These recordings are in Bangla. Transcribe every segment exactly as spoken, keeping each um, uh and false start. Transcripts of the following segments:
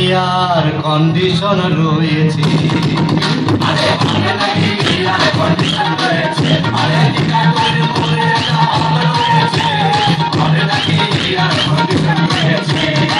এয়ার কন্ডিশন রয়েছে। আরে ভালো নাকি এয়ার কন্ডিশন রয়েছে, আরে নিকালের মোড়ে একটা হল রয়েছে, ভালো নাকি এয়ার কন্ডিশন রয়েছে।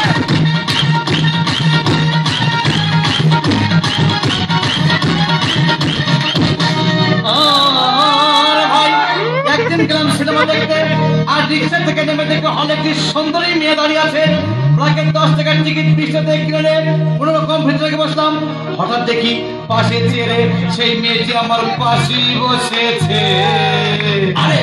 একদিন গেলাম সিনেমা দেখতে, আর রিক্সা থেকে নেমে দেখে হলে একটি সুন্দরী মেয়ে দাঁড়িয়ে আছে। প্রায় দশ টাকার টিকিট রিক্সাতে কিনে কোন রকম ভিতরে বসলাম। হঠাৎ দেখি পাশে চেয়ারে সেই মেয়েটি আমার পাশেই বসেছে। আরে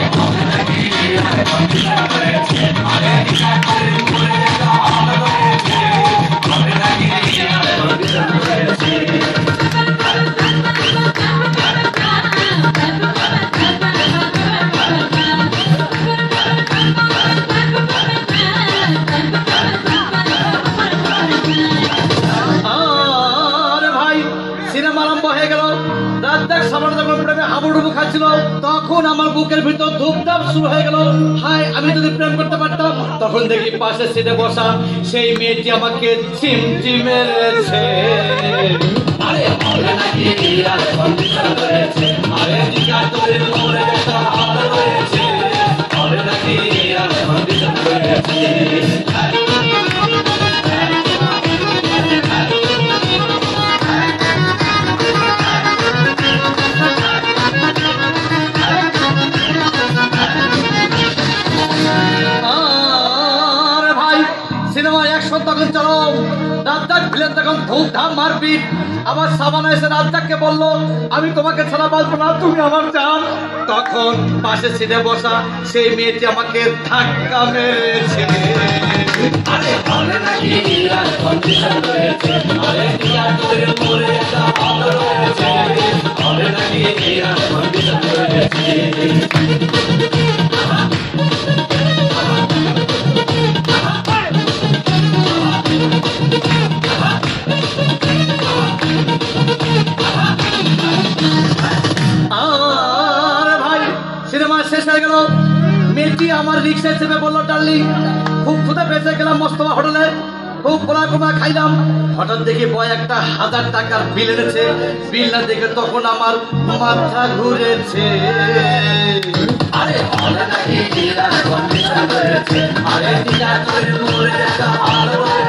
তখন আমার বুকের ভিতর ধূপধাপ শুরু হয়ে গেল। হাই, আমি যদি প্রেম করতে পারতাম। তখন দেখি পাশে সিটে বসা সেই মেয়েটি আমাকে চিমটি মেরেছে। আরে ভালো নাকি এয়ার কন্ডিশন রয়েছে, আরে নিকালের মোড়ে একটা হল রয়েছে, ভালো নাকি এয়ার কন্ডিশন রয়েছে। আমার সাবানা এসে রাজ্জাককে বলল, আমি তোমাকে ছাড়া বাঁচবো না, তুমি আমার জান। তখন পাশে সিটে বসা সেই মেয়েটি আমাকে ধাক্কা মেরেছে। আরে ভালো নাকি এয়ার কন্ডিশন রয়েছে, আরে নিকালের মোড়ে একটা হল রয়েছে, ভালো নাকি এয়ার কন্ডিশন রয়েছে। মেয়েটি আমার রিক্সায় চেপে বললো, ডার্লিং খুব ক্ষুধা পেয়েছে, গেলাম মোস্তফা হোটেলে, খুব পোলা কোমা খাইলাম। হঠাৎ দেখি বয় একটা হাজার টাকার বিল এনেছে। বিল না দেখে তখন আমার মাথা ঘুরেছে। আরে ভালো নাকি এয়ার কন্ডিশন রয়েছে, আরে নিকালের মোড়ে একটা হল রয়েছে,